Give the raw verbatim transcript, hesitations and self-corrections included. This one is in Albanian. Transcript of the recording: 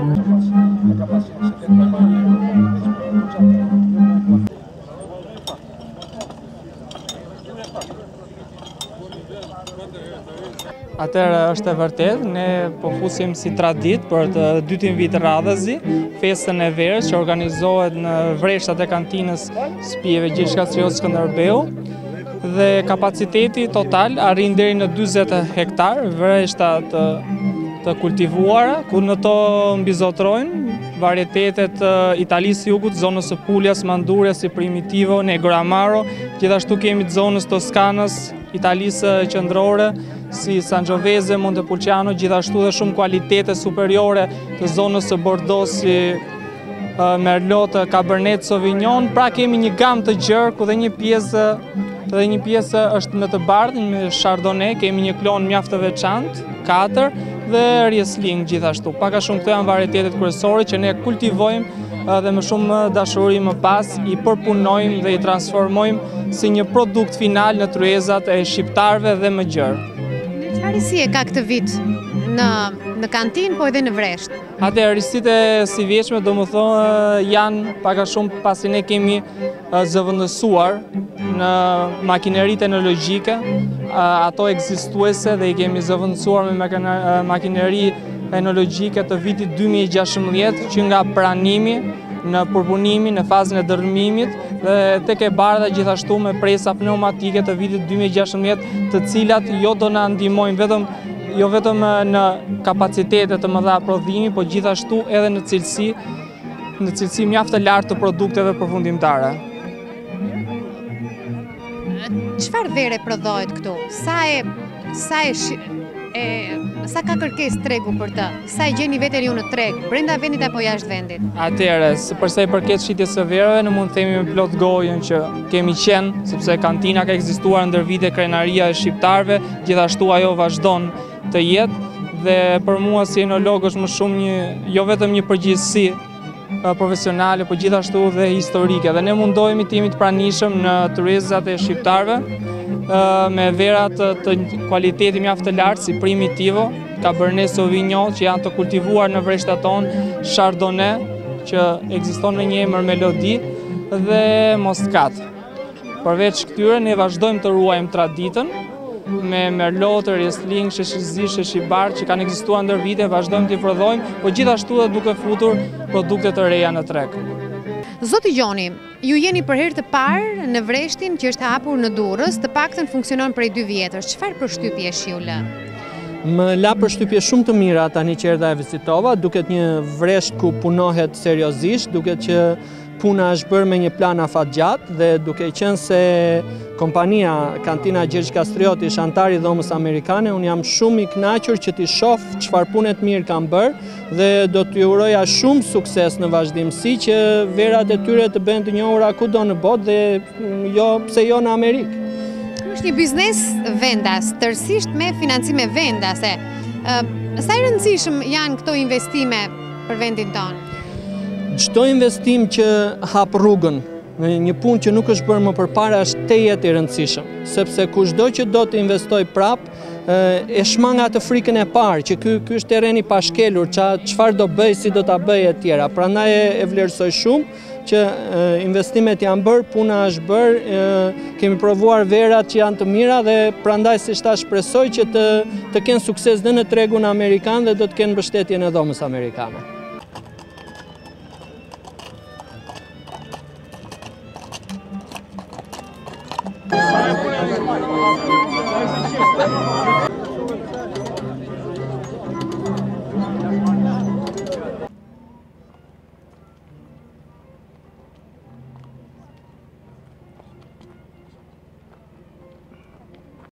Atëherë është e vërtet, ne po fusim si tradit për të dytin vit radhëzi, festën e verës që organizohet në vreshtat e kantinës Spijeve Gjergj Kastrioti Skënderbeu dhe kapaciteti total arrin deri në dyzet hektar, vreshta të, të kultivuara, ku në to mbizotrojnë varietetet Italisë së Jugut, zonës së Puljas, Mandurës, si Primitivo, Negro Amaro, gjithashtu kemi të zonës Toskanës, Italisë qendrore, si Sangiovese, Montepulciano, gjithashtu dhe shumë kualitete superiore të zonës së Bordeaux, si Merlot, Cabernet Sauvignon. Pra kemi një gamë të gjerë ku dhe një pjesë dhe një pjesë është me të bardhë, me Chardonnay, kemi një klon mjaft të veçantë, katër, dhe Riesling gjithashtu. Paka shumë këto janë varietetet kryesore që ne kultivojmë dhe më shumë dashuri më pas i përpunojmë dhe i transformojmë si një produkt final në tryezat e shqiptarëve dhe më gjerë. Çfarë risi e ka këtë vit në, në kantinë, po edhe në vresht? Atë risitë e si vjeçme, do më thonë, janë paka shumë pasi ne kemi zëvendësuar në makineri teknologjike, ato ekzistuese dhe i kemi zëvendësuar me makineri teknologjike të vitit dy mijë e gjashtëmbëdhjetë që nga pranimi në përpunimin, në fazën e dërmimit dhe tek e bardha gjithashtu me presa pneumatike të vitit dy mijë e gjashtëmbëdhjetë, të cilat jo do na ndihmojnë vetëm jo vetëm në kapacitete të mëdha prodhimi, po gjithashtu edhe në cilësi, në cilësi mjaft të lartë të produkteve përfundimtare. Çfarë vere prodhohet këtu? Sa e sa e E, sa ka kërkesë tregu për të? Sa e gjeni veten ju në treg, brenda vendit apo jashtë vendit? Atëherë, përsa i përket shitjes së verave, ne mund të themi me plot gojën që kemi qenë, sepse kantina ka ekzistuar ndër vite, krenaria e shqiptarëve, gjithashtu ajo vazhdon të jetë dhe për mua si enolog është më shumë një, jo vetëm një përgjegjësi profesionale, por gjithashtu dhe historike. Dhe ne mundohemi të jemi të pranishëm në tryezat e shqiptarëve me verat të kualiteti mjaft të lartë si Primitivo, Cabernet Sauvignon që janë të kultivuar në vreshtat tonë, Chardonnay që ekziston me një emër Melodi dhe Moscat. Përveç këtyre ne vazhdojmë të ruajmë traditën me Merlot, Riesling, Sheshizi, Sheshibar që kanë ekzistuar ndër vite, vazhdojmë t'i prodhojmë, po gjithashtu dhe duke futur produkte të reja në treg. Zoti Gjoni, ju jeni për herë të parë në vreshtin që është hapur në Durrës, të paktën funksionon prej dy vjetësh. Çfarë përshtypje është ju lë? Më la përshtypje shumë të mira tani që erdha e vizitova, duket një vresht ku punohet seriozisht, duket që puna është bërë me një plan afatgjatë dhe duke qenë se kompania Kantina Gjergj Kastrioti është antar i dhomës amerikane, unë jam shumë i kënaqur që t'i shoh çfarë pune të mirë kanë bërë dhe do t'ju uroja shumë sukses në vazhdimsi që verat e tyre të bëhen të njohura kudo në botë dhe jo pse jo në Amerikë. Është një biznes vendas, tërësisht me financime vendase. Sa i rëndësishëm janë këto investime për vendin tonë? Çdo investim që hap rrugën në një punë që nuk është bërë më përpara është tejet i rëndësishëm, sepse kushdo që do të investoj prap e shmang atë frikën e parë që ky ky është terreni pa shkelur, çfarë do bëj, si do ta bëj e tjera. Prandaj e vlerësoj shumë që investimet janë bërë, puna është bërë, kemi provuar verat që janë të mira dhe prandaj si ta shpresoj që të të kenë sukses dhe në tregun amerikan dhe do të kenë mbështetjen e dhomës amerikane. Thank you.